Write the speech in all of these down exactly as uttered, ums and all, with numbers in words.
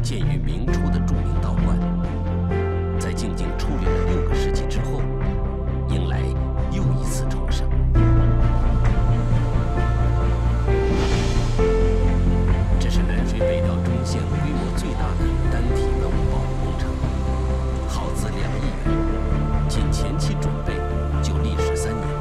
建于明初的著名道观，在静静矗立了六个世纪之后，迎来又一次重生。这是南水北调中线规模最大的单体文物保护工程，耗资两亿元，仅前期准备就历时三年。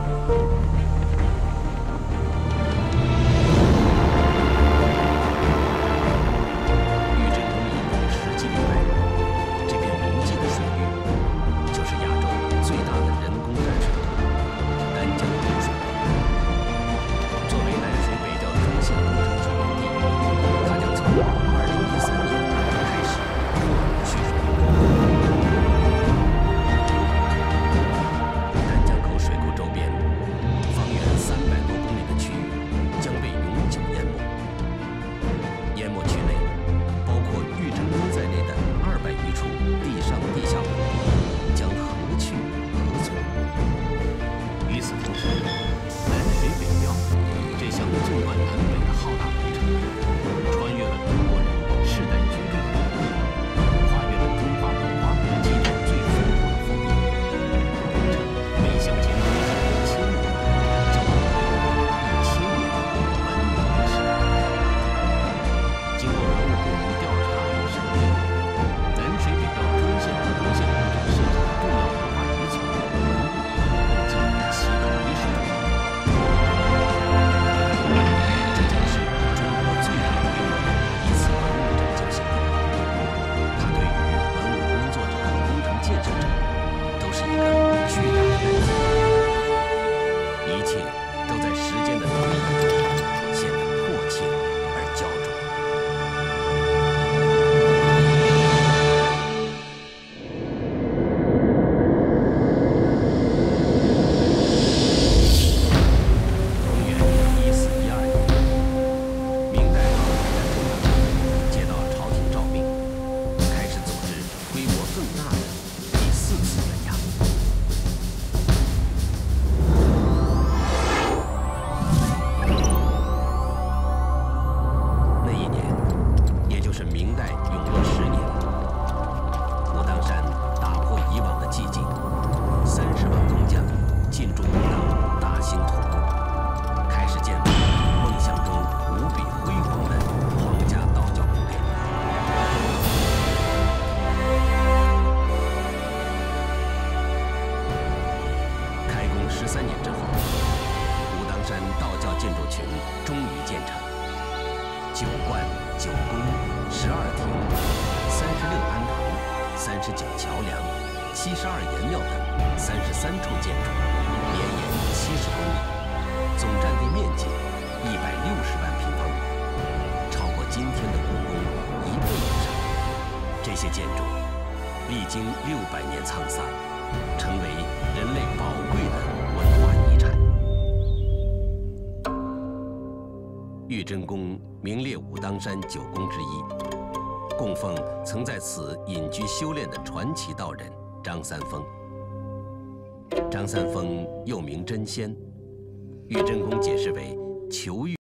玉真宫名列武当山九宫之一，供奉曾在此隐居修炼的传奇道人张三丰。张三丰又名真仙，玉真宫解释为求玉。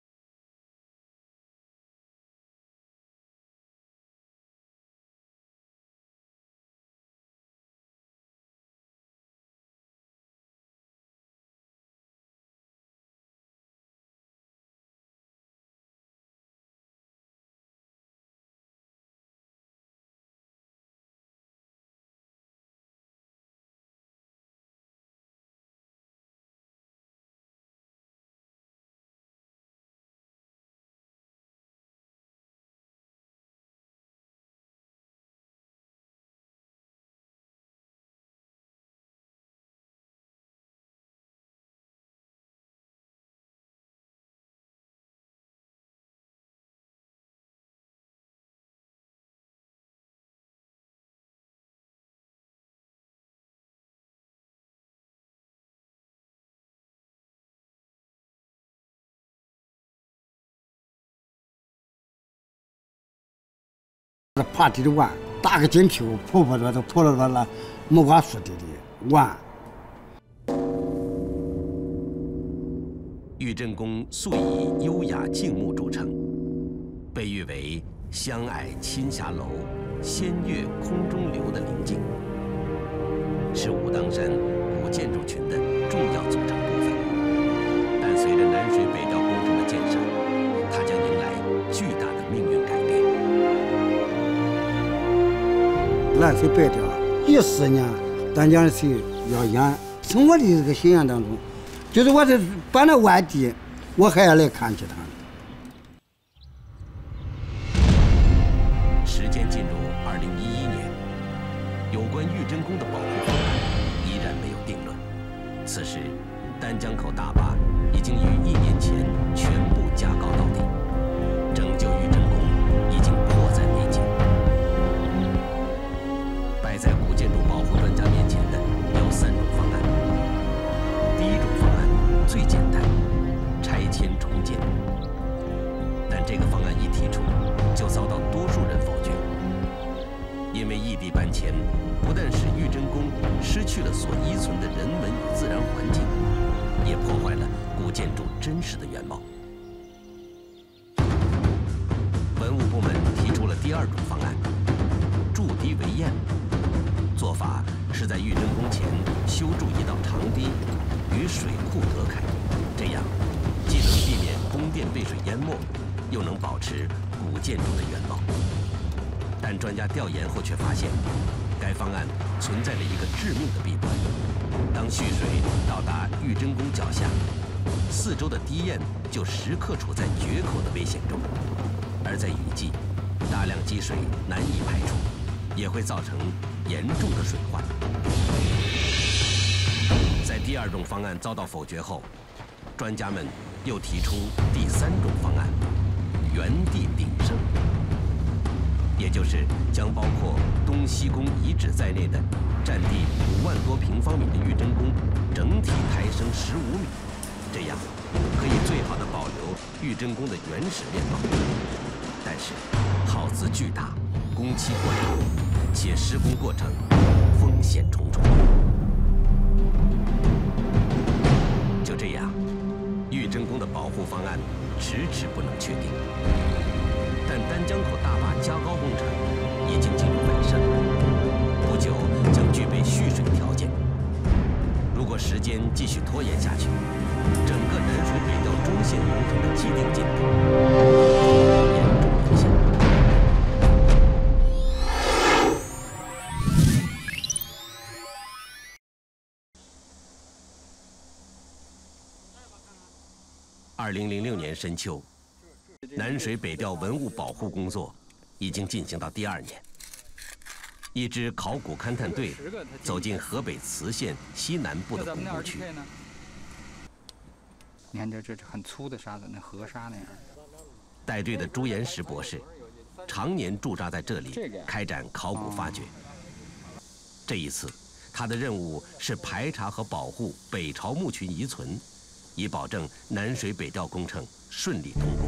爬地的碗，打个金球，破破了都破了了，木瓜树地的碗。 玉真宫素以优雅静穆著称， 被誉为“相矮亲霞楼，仙乐空中流”的陵镜，是武当山古建筑群的重要组成部分。但随着南水北调工程的建设，它将迎来巨大的命运改变。 南水北调一四年，丹江水要淹。从我的这个心愿当中，就是我这搬到外地，我还要来看去它。 时间进入二零一一年，有关玉真宫的保护方案依然没有定论。此时，丹江口大坝已经于一年前全部加高到底，拯救玉真宫已经迫在眉睫。摆在古建筑保护专家面前的有三种方案。第一种方案最简单，拆迁重建。但这个方案一提出，就遭到多数人否决，因为异地搬迁不但使玉真宫失去了所依存的人文与自然环境，也破坏了古建筑真实的原貌。文物部门提出了第二种方案，筑堤为堰。做法是在玉真宫前修筑一道长堤，与水库隔开，这样既能避免宫殿被水淹没，又能保持古建筑的原貌。但专家调研后却发现，该方案存在着一个致命的弊端：当蓄水到达玉真宫脚下，四周的堤堰就时刻处在决口的危险中，而在雨季，大量积水难以排出，也会造成严重的水患。在第二种方案遭到否决后，专家们又提出第三种方案——原地鼎盛，也就是将包括东西宫遗址在内的占地五万多平方米的玉真宫整体抬升十五米，这样可以最好的保留玉真宫的原始面貌。但是耗资巨大，工期过长，且施工过程风险重重。就这样，玉真宫的保护方案迟迟不能确定。但丹江口大坝加高工程已经进入尾声，不久将具备蓄水条件。如果时间继续拖延下去，整个南水北调中线工程的既定进度严重影响。二零零六年深秋，南水北调文物保护工作已经进行到第二年。一支考古勘探队走进河北磁县西南部的古墓区。 你看这这这很粗的沙子，那河沙那样。 带队的朱岩石博士常年驻扎在这里，开展考古发掘。这一次，他的任务是排查和保护北朝墓群遗存，以保证南水北调工程顺利通过。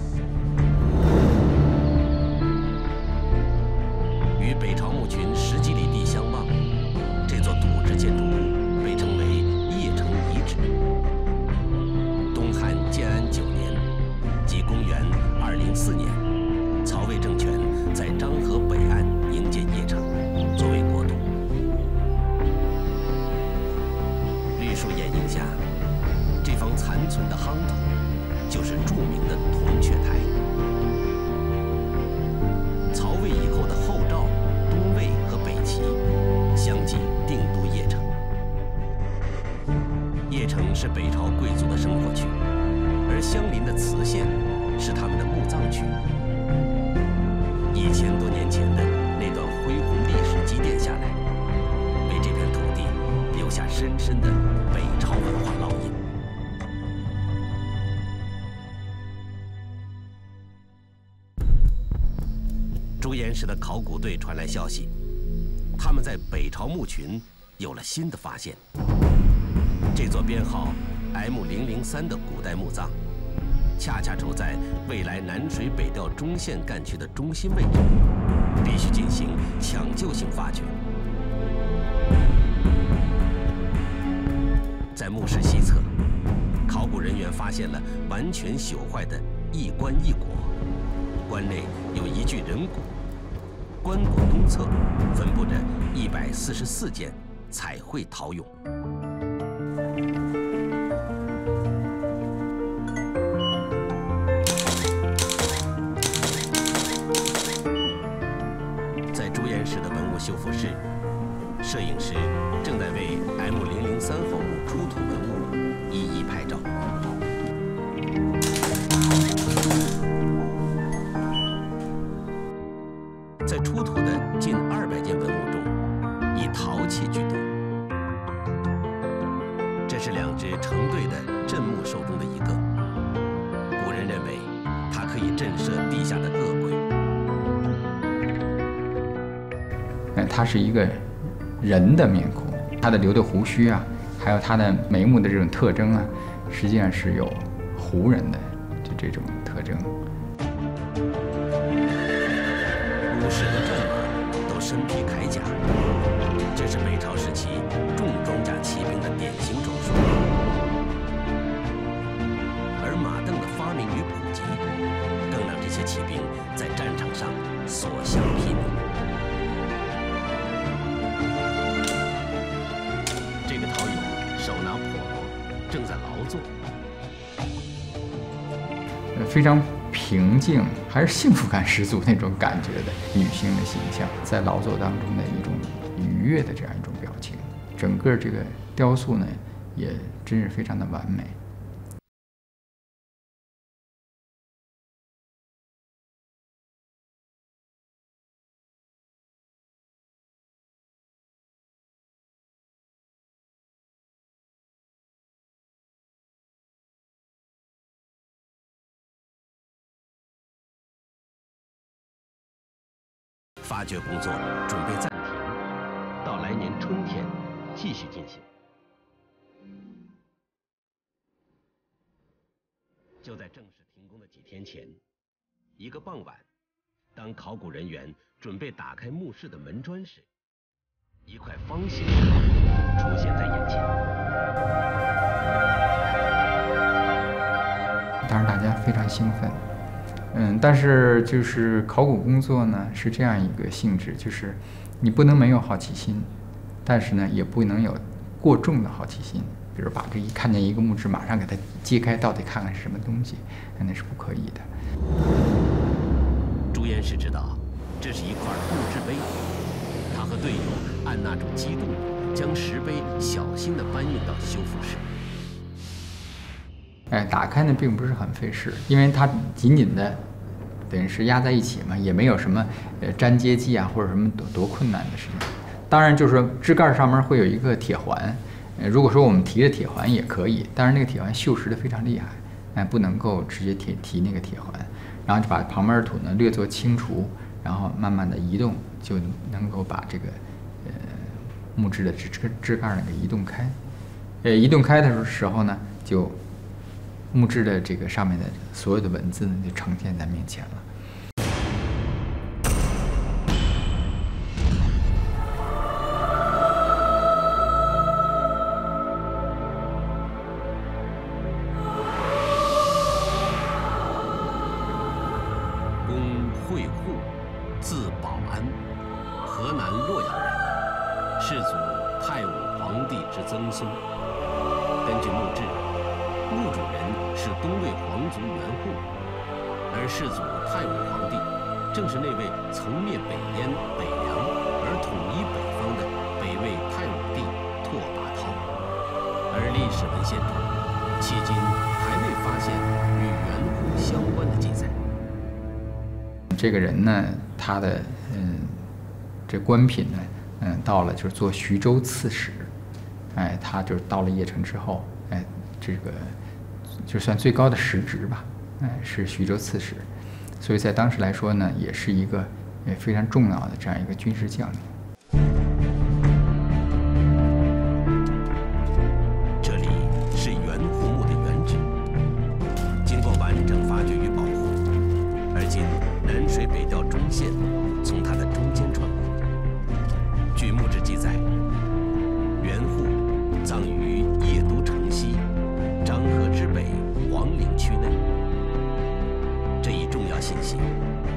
与北朝墓群十几里地相望，这座土质建筑物被称为邺城遗址。东汉建安九年，即公元二零四年，曹魏政权在漳河北岸营建邺城，作为国都。绿树掩映下，这方残存的夯土，就是著名的铜雀台。曹魏以后的后赵、东魏和北齐相继定都邺城。邺城是北朝贵族的生活区，而相邻的磁县是他们的墓葬区。一千多年前的那段恢宏历史积淀下来，为这片土地留下深深的北朝文化烙印。朱岩石的考古队传来消息，他们在北朝墓群有了新的发现。这座编号 M 零零三的古代墓葬，恰恰处在未来南水北调中线干区的中心位置，必须进行抢救性发掘。在墓室西侧，考古人员发现了完全朽坏的一棺一椁， 棺内有一具人骨，棺椁东侧分布着一百四十四件彩绘陶俑。在朱岩市的文物修复室，摄影师正在为 M 零零三号墓出土文物一一拍照。在出土的近二百件文物中，以陶器居多。这是两只成对的镇墓兽中的一个。古人认为，它可以震慑地下的恶鬼。 呃，它是一个人的面孔，他的留的胡须啊，还有他的眉目的这种特征啊，实际上是有胡人的就这种特征。 武士和战马都身披铠甲，这是北朝时期重装甲骑兵的典型装束。而马镫的发明与普及，更让这些骑兵在战场上所向披靡。这个陶俑手拿破锣，正在劳作。 非常平静，还是幸福感十足那种感觉的女性的形象，在劳作当中的一种愉悦的这样一种表情。整个这个雕塑呢，也真是非常的完美。 发掘工作准备暂停，到来年春天继续进行。就在正式停工的几天前，一个傍晚，当考古人员准备打开墓室的门砖时，一块方形的考古出现在眼前。 当然，大家非常兴奋。嗯，但是就是考古工作呢是这样一个性质，就是你不能没有好奇心，但是呢也不能有过重的好奇心。比如把这一看见一个墓志，马上给它揭开，到底看看是什么东西，那是不可以的。 朱岩士知道，这是一块墓志碑，他和队友按捺住激动，将石碑小心地搬运到修复室。 哎，打开呢并不是很费事，因为它紧紧的，等于是压在一起嘛，也没有什么呃粘接剂啊或者什么多多困难的事情。当然就是说支盖上面会有一个铁环，呃，如果说我们提着铁环也可以，但是那个铁环锈蚀的非常厉害，哎，不能够直接提提那个铁环，然后就把旁边的土呢略作清除，然后慢慢的移动，就能够把这个呃木质的支支支盖呢给移动开。呃，移动开的时候呢，就木质的这个上面的所有的文字呢，就呈现在面前了。 公惠户，字保安，河南洛阳人，世祖太武皇帝之曾孙。根据墓志，墓主人是东魏皇族元户，而世祖太武皇帝正是那位曾灭北燕、北凉而统一北方的北魏太武帝拓跋焘。而历史文献中，迄今还未发现与元户相关的记载。 这个人呢，他的嗯，这官品呢，嗯，到了就是做徐州刺史，哎，他就是到了邺城之后，哎，这个就算最高的实职吧，哎，是徐州刺史，所以在当时来说呢，也是一个也非常重要的这样一个军事将领。 这里是元户墓的原址，经过完整发掘与保护，而今南水北调中线从它的中间穿过。据墓志记载，元户葬于邺都城西漳河之北黄陵区内。这一重要信息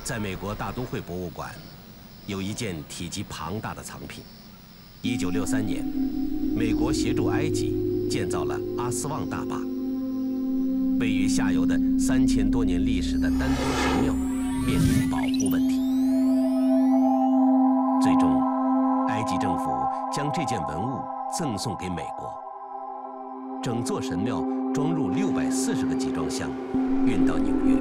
在美国大都会博物馆，有一件体积庞大的藏品。一九六三年，美国协助埃及建造了阿斯旺大坝。位于下游的三千多年历史的丹多神庙面临保护问题。最终，埃及政府将这件文物赠送给美国。整座神庙装入六百四十个集装箱，运到纽约。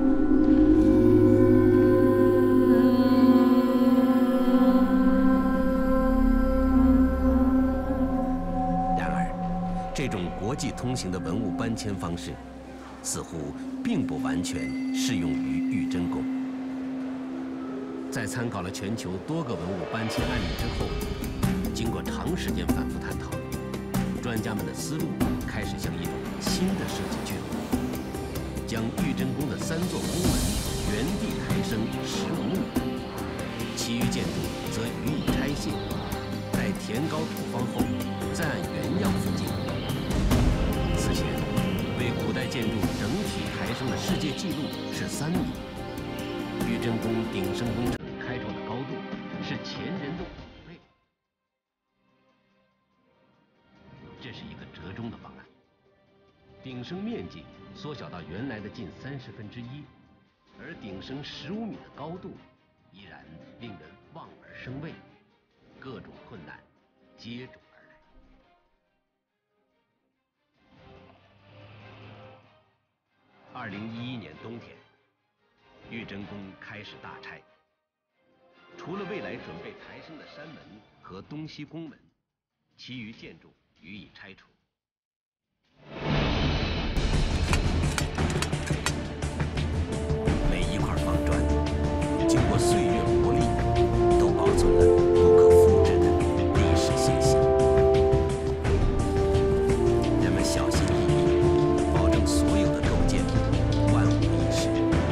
然而，这种国际通行的文物搬迁方式，似乎并不完全适用于玉真宫。在参考了全球多个文物搬迁案例之后，经过长时间反复探讨，专家们的思路开始向一种新的设计去路，将玉真宫的三座宫门原地抬升十五米，其余建筑则予以拆卸，待填高土方后，再按原样复建。此前，为古代建筑整体抬升的世界纪录是三米。玉真宫顶升工程开创的高度是前人的五倍。这是一个折中的方案，顶升面积缩小到原来的近三十分之一，而顶升十五米的高度依然令人望而生畏，各种困难接踵而来。二零一一年冬天，玉真宫开始大拆，除了未来准备抬升的山门和东西宫门，其余建筑予以拆除。每一块方砖，经过岁月磨砺，都保存了不可复制的历史信息。人们小心翼翼，保证所有的构件万无一失。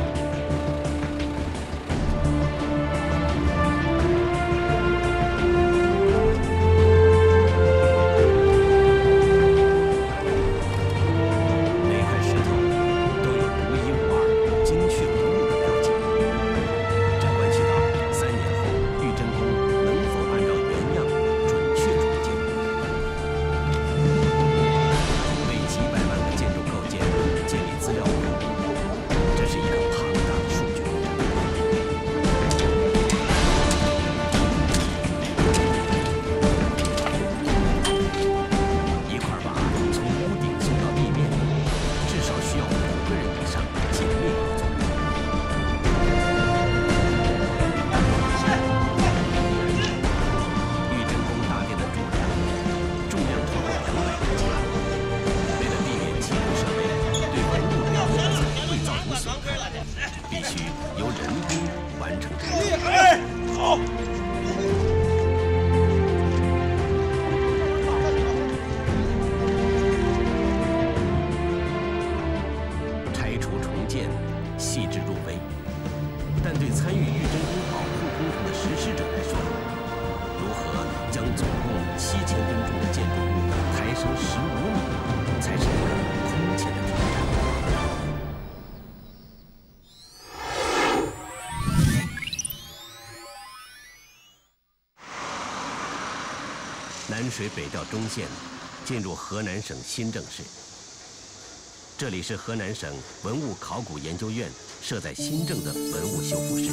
南水北调中线，进入河南省新郑市。这里是河南省文物考古研究院设在新郑的文物修复室。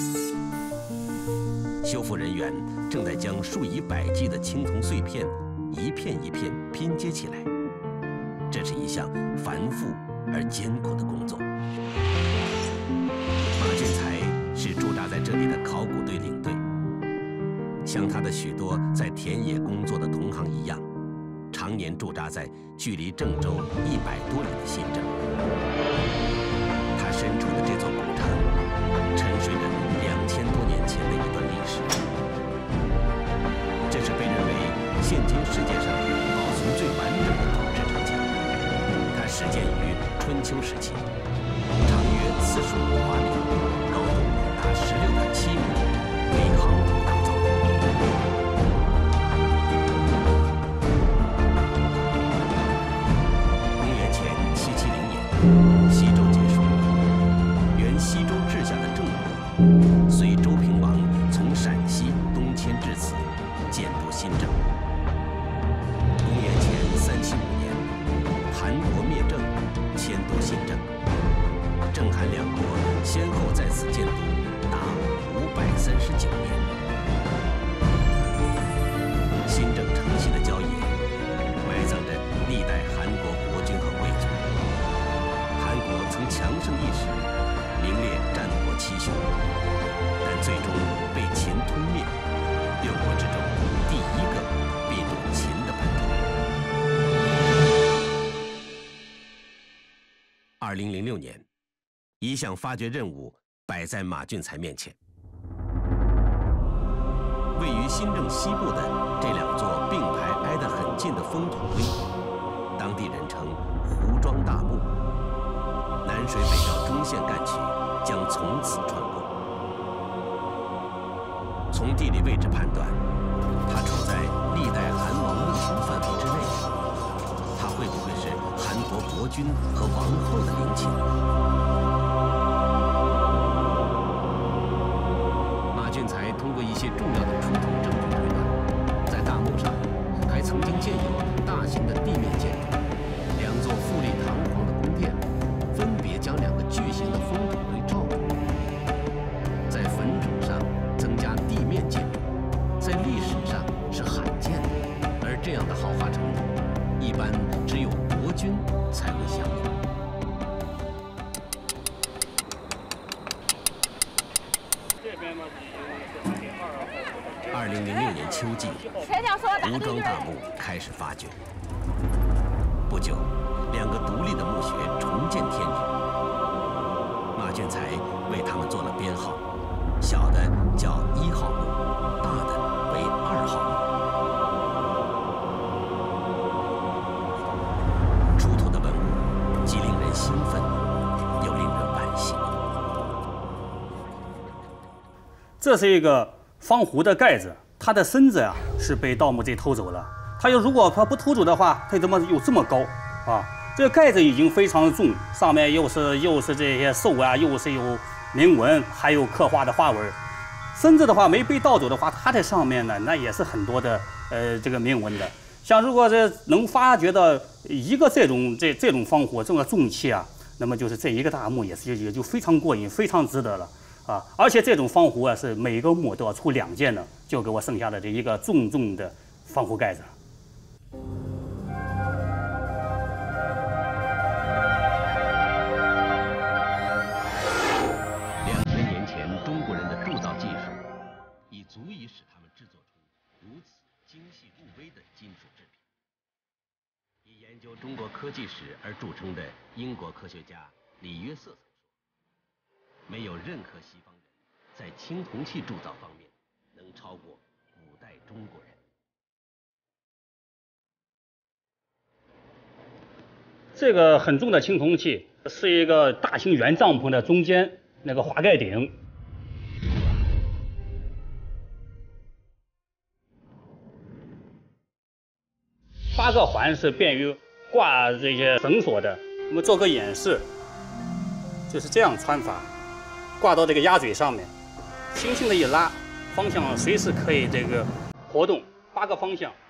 修复人员正在将数以百计的青铜碎片一片一片拼接起来，这是一项繁复而艰苦的工作。马俊才是驻扎在这里的考古队领队。像他的许多在田野工作的同行一样，常年驻扎在距离郑州一百多里的新郑。他身处的这座古城，沉睡着两千多年前的一段历史。这是被认为现今世界上保存最完整的土制城墙。它始建于春秋时期，长约四十五华里，高度达十六点七米，为夯土构造。西周结束，原西周治下的郑国随新政。郑韩两国先后在此建都达五百三十九年。新郑城西的郊野，埋葬着历代韩国国君和贵族。韩国曾强盛一时，名列战国七雄，但最终被秦吞灭。六国之中，第一个并入秦的版图。二零零六年，一项发掘任务摆在马俊才面前。位于新郑西部的这两座并排挨得很近的封土堆，当地人称湖庄大墓。南水北调中线干渠将从此穿过。从地理位置判断，它处在历代韩王陆巡范围之内。它会不会是韩国国君和王后的陵寝？马俊才通过一些重要的出土证据推断，在大墓上还曾经建有大型的地面建筑，两座富丽堂皇的宫殿，分别将两个巨型的封土堆罩住。在坟冢上增加地面建筑，在历史上是罕见的，而这样的豪华程度，一般只有国君才会享有。二零零六年秋季，吴庄大墓开始发掘。不久，两个独立的墓穴重见天日。马俊才为他们做了编号，小的叫一号墓，大的为二号墓。出土的文物既令人兴奋，又令人惋惜。 这是一个方壶的盖子，它的身子呀、啊、是被盗墓贼偷走了。他要如果他不偷走的话，他怎么有这么高啊？这个盖子已经非常重，上面又是又是这些兽啊，又是有铭文，还有刻画的花纹。身子的话没被盗走的话，它在上面呢，那也是很多的呃这个铭文的。像如果这能发掘到一个这种这这种方壶这种重器啊，那么就是这一个大墓也是也就非常过瘾，非常值得了。啊，而且这种方壶啊，是每个墓都要出两件的，就给我剩下的这一个重重的方壶盖子。 两千年前中国人的铸造技术，已足以使他们制作出如此精细入微的金属制品。以研究中国科技史而著称的英国科学家李约瑟曾说，没有任何西方人在青铜器铸造方面能超过古代中国人。 这个很重的青铜器是一个大型圆帐篷的中间那个华盖顶，八个环是便于挂这些绳索的。我们做个演示，就是这样穿法。挂到这个鸭嘴上面，轻轻的一拉，方向随时可以这个活动，八个方向。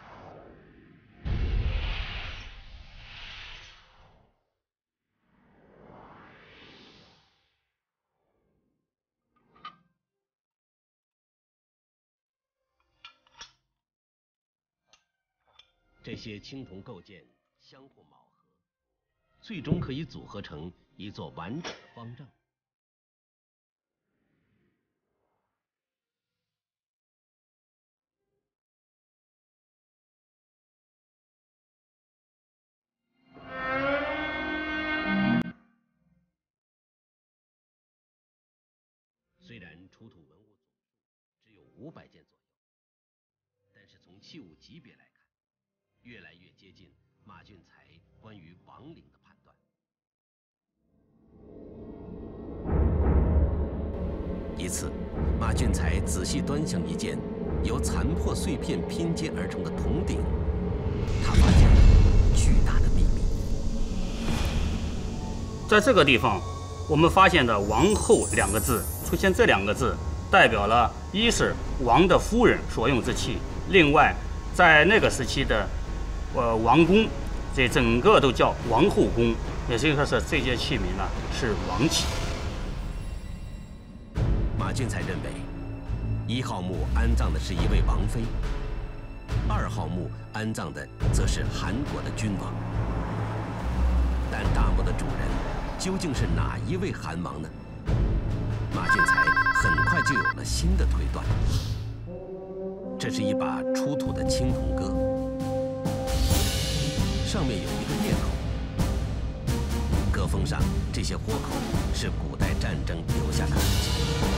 这些青铜构件相互铆合，最终可以组合成一座完整的方丈。虽然出土文物总数只有五百件左右，但是从器物级别来看，越来越接近马俊才关于亡灵的判断。一次，马俊才仔细端详一件由残破碎片拼接而成的铜鼎，他发现了巨大的秘密。 在这个地方，我们发现的“王后”两个字出现，这两个字代表了一是王的夫人所用之器，另外在那个时期的呃王宫，这整个都叫王后宫。 也就是说是这些器皿呢是王器。 马俊才认为，一号墓安葬的是一位王妃，二号墓安葬的则是韩国的君王。但大墓的主人究竟是哪一位韩王呢？马俊才很快就有了新的推断。这是一把出土的青铜戈，上面有一个裂口，戈锋上这些豁口是古代战争留下的痕迹。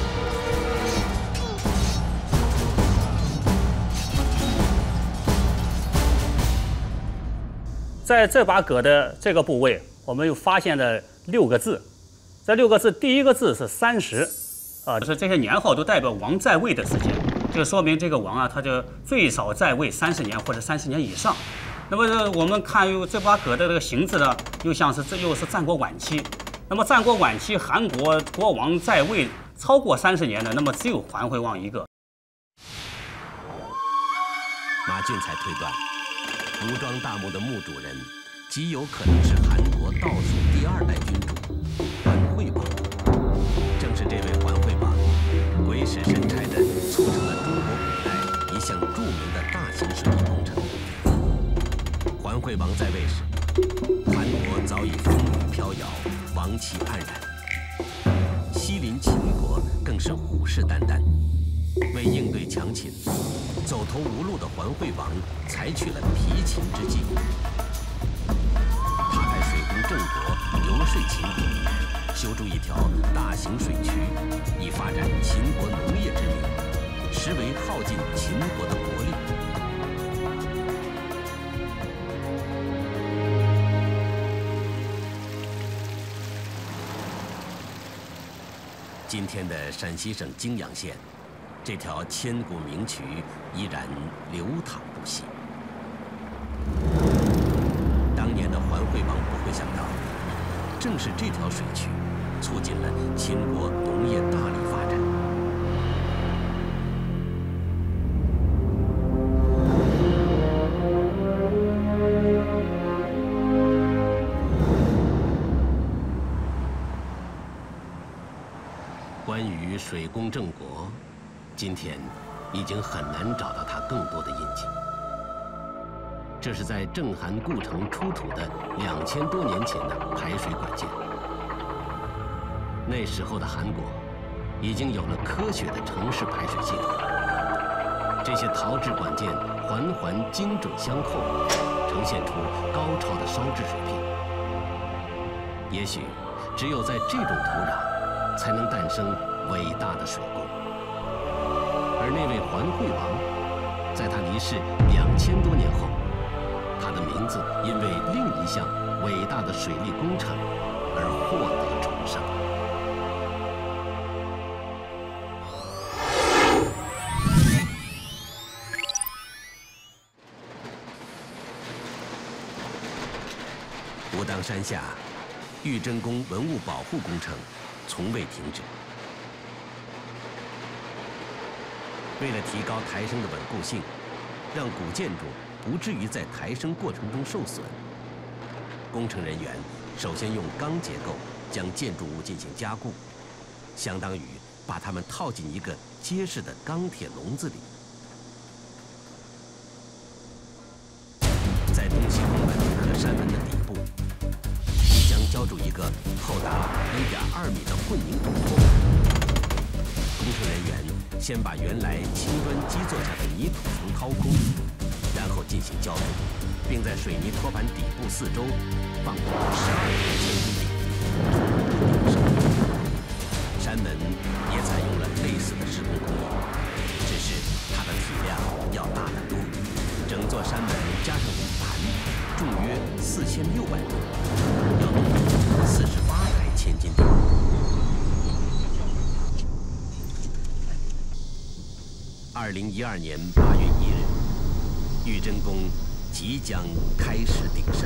在这把戈的这个部位，我们又发现了六个字。这六个字，第一个字是三十，啊，就是这些年号都代表王在位的时间，就说明这个王啊，他就最少在位三十年或者三十年以上。那么我们看有这把戈的这个形制呢，又像是这又是战国晚期。那么战国晚期韩国国王在位超过三十年的，那么只有桓惠王一个。 马俊才推断，吴庄大墓的墓主人极有可能是韩国倒数第二代君主桓惠王。正是这位桓惠王，鬼使神差地促成了中国古代一项著名的大型水利工程。桓惠王在位时，韩国早已风雨飘摇，王气黯然，西邻秦国更是虎视眈眈。为应对强秦，走投无路的桓惠王采取了疲秦之计。他派水工郑国游说秦国，修筑一条大型水渠，以发展秦国农业之名，实为耗尽秦国的国力。今天的陕西省泾阳县，这条千古名渠依然流淌不息。当年的桓惠王不会想到，正是这条水渠促进了秦国农业大力发展。关于水工郑国，今天已经很难找到他更多的印记。这是在郑韩故城出土的两千多年前的排水管件。那时候的韩国已经有了科学的城市排水系统。这些陶制管件环环精准相扣，呈现出高超的烧制水平。也许只有在这种土壤，才能诞生伟大的水工。而那位桓惠王，在他离世两千多年后，他的名字因为另一项伟大的水利工程而获得重生。武当山下，玉真宫文物保护工程从未停止。为了提高抬升的稳固性，让古建筑不至于在抬升过程中受损，工程人员首先用钢结构将建筑物进行加固，相当于把它们套进一个结实的钢铁笼子里。在东西宫门和山门的底部，将浇筑一个厚达一点二米的混凝土坡。工程人员先把原来青砖基座下的泥土层掏空，然后进行浇筑，并在水泥托盘底部四周放入十二根千斤顶，充分顶上。山门也采用了类似的施工工艺，只是它的体量要大得多。整座山门加上底盘，重约四千六百吨，要动用四十八台千斤顶。二零一二年八月一日，玉真宫即将开始鼎盛。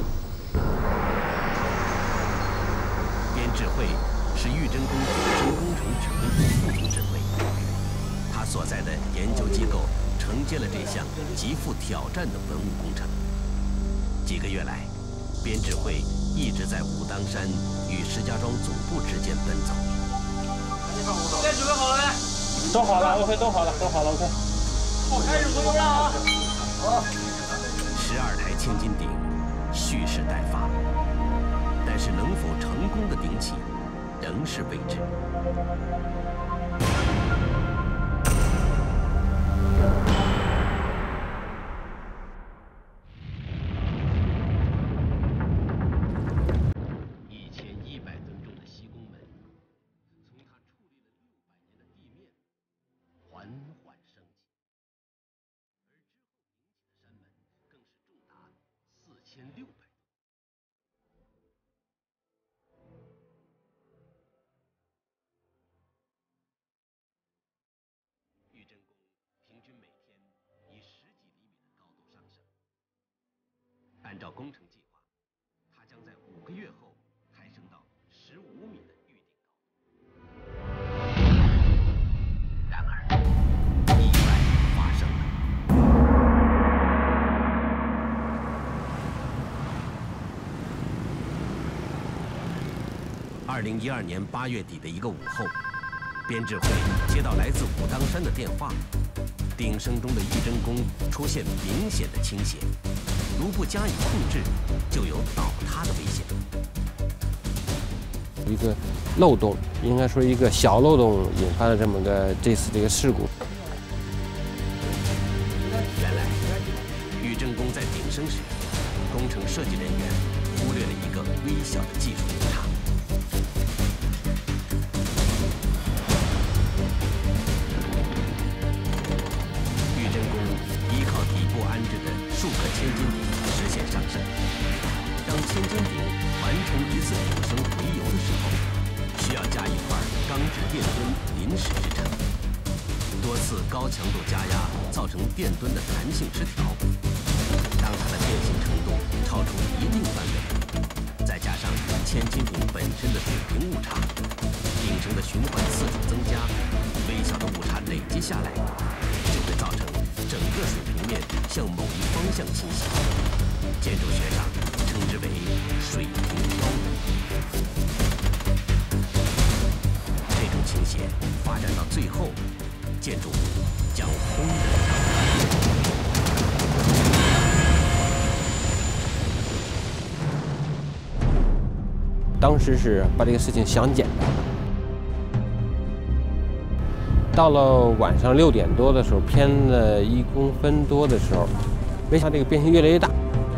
编制会是玉真宫顶层工程指挥部副总指挥，他所在的研究机构承接了这项极富挑战的文物工程。几个月来，编制会一直在武当山与石家庄总部之间奔走。 现在准备好了没？ 都好了 ，OK， 都好了，都好了 ，OK。 开始回油了啊！好。 十二台千斤顶蓄势待发，但是能否成功的顶起，仍是未知。一千一百吨重的西宫门，从它矗立了六百年的地面，缓缓升起。 而之后引起的山门更是重达四千六百吨。玉真宫平均每天以十几厘米的高度上升。按照工程计划，它将在五个月后抬升到十五米的预定高度。然而，意外发生了。 二零一二年八月底的一个午后，编制会接到来自武当山的电话，顶升中的玉真宫出现明显的倾斜，如不加以控制，就有倒塌的危险。 一个漏洞，应该说一个小漏洞引发了这么个这次这个事故。 原来，玉真宫在顶升时，工程设计人员忽略了一个微小的技术误差。 安置的数个千斤顶实现上升。当千斤顶完成一次顶升回游的时候，需要加一块钢制电墩临时支撑。多次高强度加压造成电墩的弹性失调。当它的变形程度超出一定范围，再加上千斤顶本身的水平误差，顶绳的循环次数增加，微小的误差累积下来，就会造成 整个水平面向某一方向倾斜，建筑学上称之为水平漂移。这种倾斜发展到最后，建筑物将轰然倒塌。 当时是把这个事情想简单了。 到了晚上六点多的时候，偏了一公分多的时候，没想到这个变形越来越大。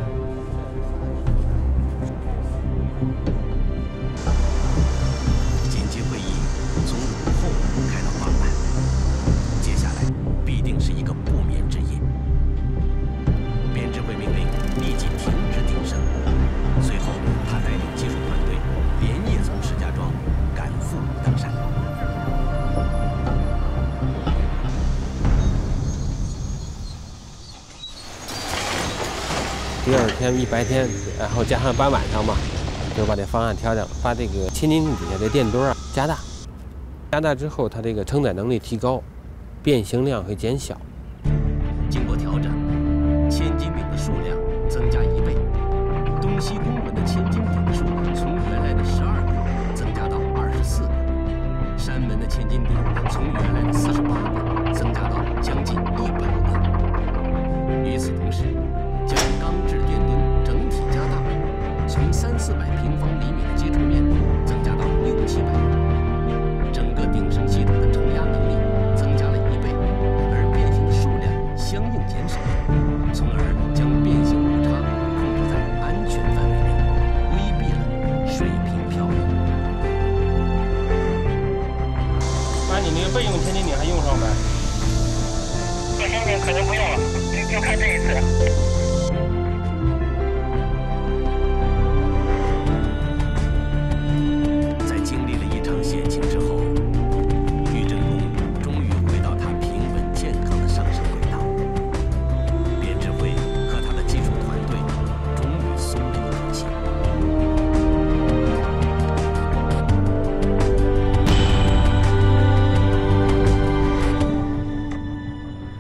紧急会议从午后开到傍晚，接下来必定是一个不眠之夜。编制会命令立即停止顶升，随后他带领技术团队连夜从石家庄赶赴武当山。 第二天一白天，然后加上搬晚上嘛，就把这方案调整，把这个千斤顶底下的电墩啊加大，加大之后，它这个承载能力提高，变形量会减小。 经过调整，千斤顶的数量增加一倍，东西宫门的千斤顶数从原来的十二个增加到二十四个，山门的千斤顶从原来的四十八个增加到将近一百个。与此同时， 将钢制电墩整体加大，从三四百平方厘米的接触面增加到六七百，整个顶升系统的承压能力增加了一倍，而变形的数量相应减少，从而将变形误差控制在安全范围内，规避了水平漂移。 把你那个备用千斤顶还用上呗？ 这千斤可能不用了，就看这一次。 险情之后，玉真宫终于回到它平稳健康的上升轨道。编制会和他的技术团队终于松了一口气。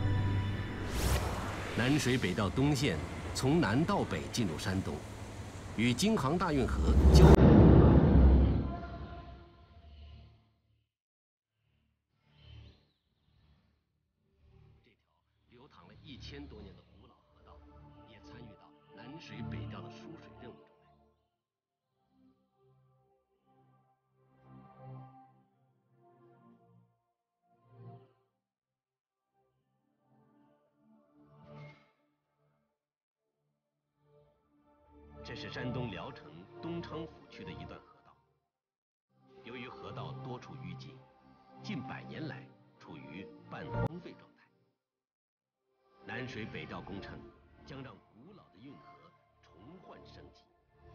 南水北到东线，从南到北进入山东， 与京杭大运河交。这条流淌了一千多年的古老河道，也参与到南水北调的输水任务中来。 这是山东聊城东昌府区的一段河道。由于河道多处淤积，近百年来处于半荒废状态。南水北调工程将让古老的运河重焕生机。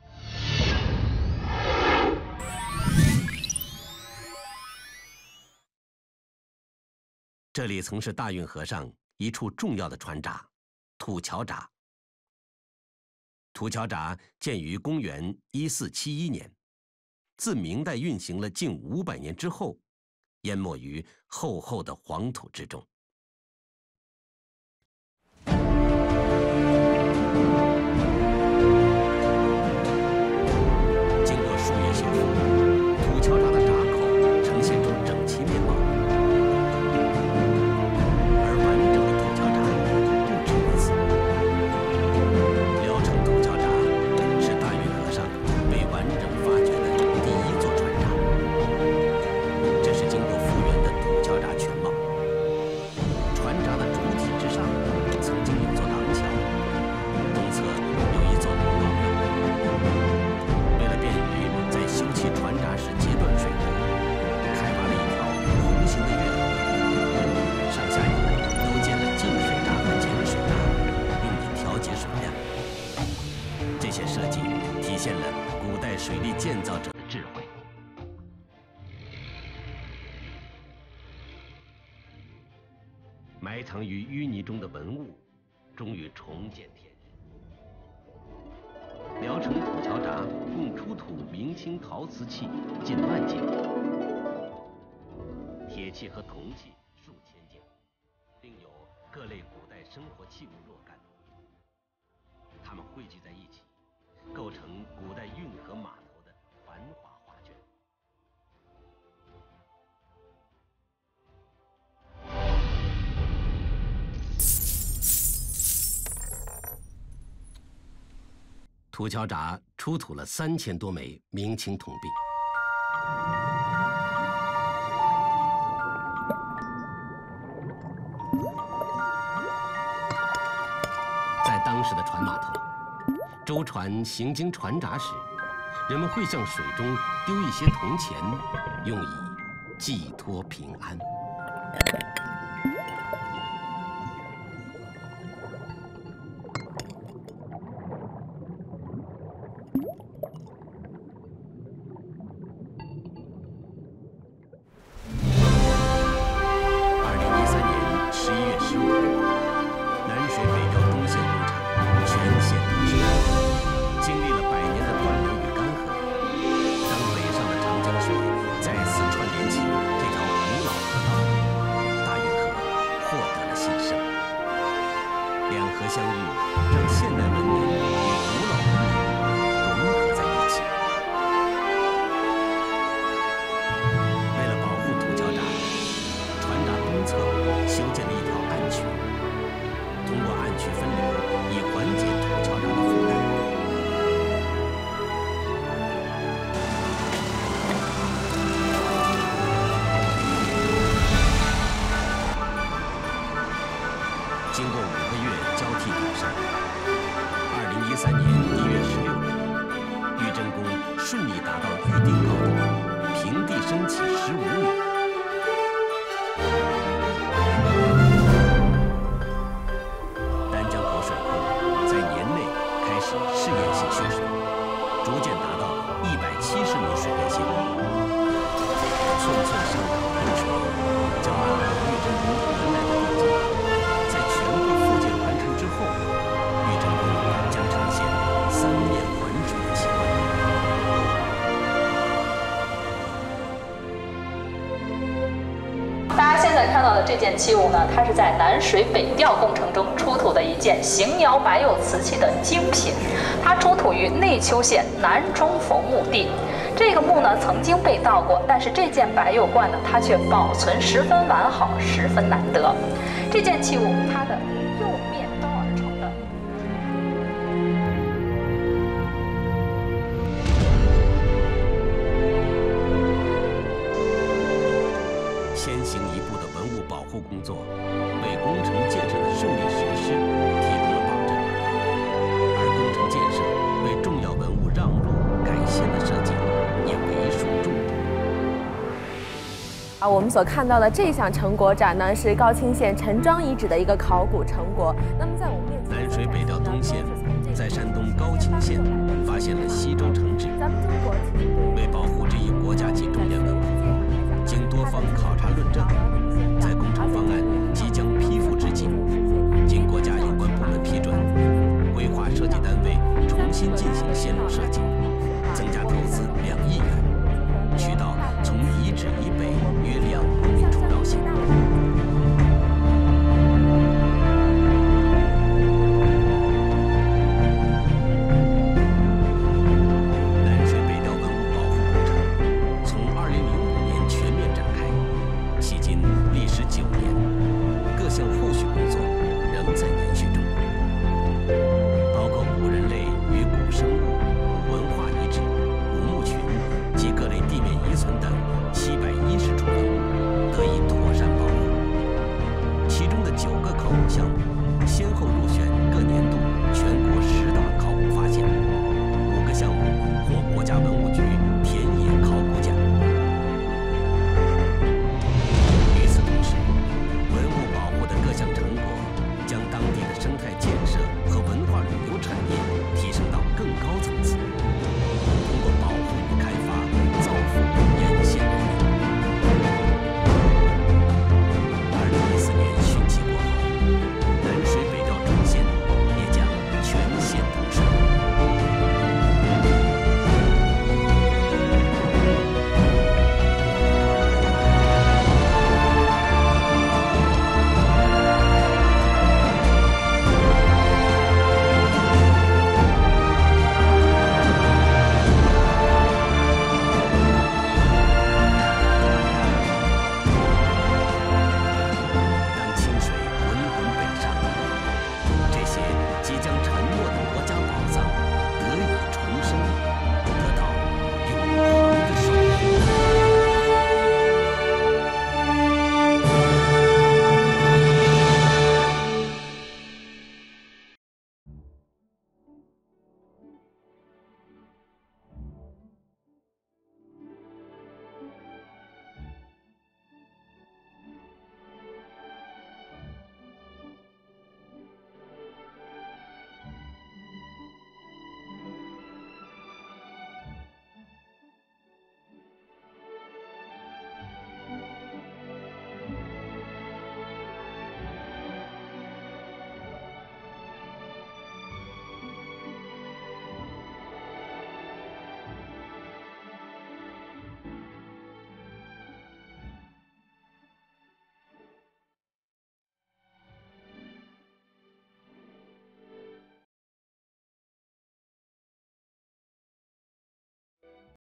这里曾是大运河上一处重要的船闸——土桥闸。 土桥闸建于公元一四七一年，自明代运行了近五百年之后，淹没于厚厚的黄土之中。经过数月修复，土桥闸的闸口呈现出整齐面貌，而完整的土桥闸不止于此。 体现了古代水利建造者的智慧。埋藏于淤泥中的文物，终于重见天日。聊城土桥闸共出土明清陶瓷器近万件，铁器和铜器数千件，另有各类古代生活器物若干。它们汇聚在一起， 构成古代运河码头的繁华画卷。土桥闸出土了三千多枚明清铜币。在当时的船码头， 舟船行经船闸时，人们会向水中丢一些铜钱，用以寄托平安。二零一三年十一月十五日，南水北调东线工程全线通车。 经历了百年的断流与干涸，当北上的长江水再次串联起这条古老河道，大运河获得了新生。两河相遇，让现代文明与古老文明融合在一起。为了保护土桥闸，船闸东侧修建了一条暗渠，通过暗渠分流，以缓解土桥闸的负担。 经过五个月交替改善，二零一三年一月十六日，玉真宫顺利达到预定高度，平地升起十五米。丹江口水库在年内开始试验性修水，逐渐达到一百七十米水面线，寸寸上涨的喷水，将按照玉真宫原来的地基。 三面环水的奇观。 这件器物呢，它是在南水北调工程中出土的一件邢窑白釉瓷器的精品，它出土于内丘县南中佛墓地。这个墓呢曾经被盗过，但是这件白釉罐呢，它却保存十分完好，十分难得。这件器物它的釉面刀而成的。 先行一步的文物保护工作，为工程建设的顺利实施提供了保证，而工程建设为重要文物让路改线的设计也为数众多。 啊，我们所看到的这项成果展呢，是高清县陈庄遗址的一个考古成果。那么在我们面前， 南水北调东线在山东高清县发现了